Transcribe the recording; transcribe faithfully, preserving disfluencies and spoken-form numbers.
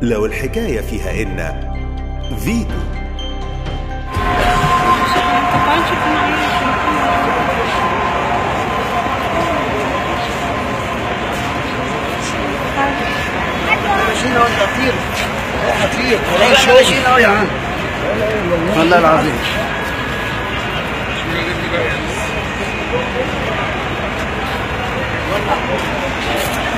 لو الحكاية فيها إن فيتو. ماشيين اهو انت هتطير هتطير والله ماشيين اهو يا عم والله العظيم. والله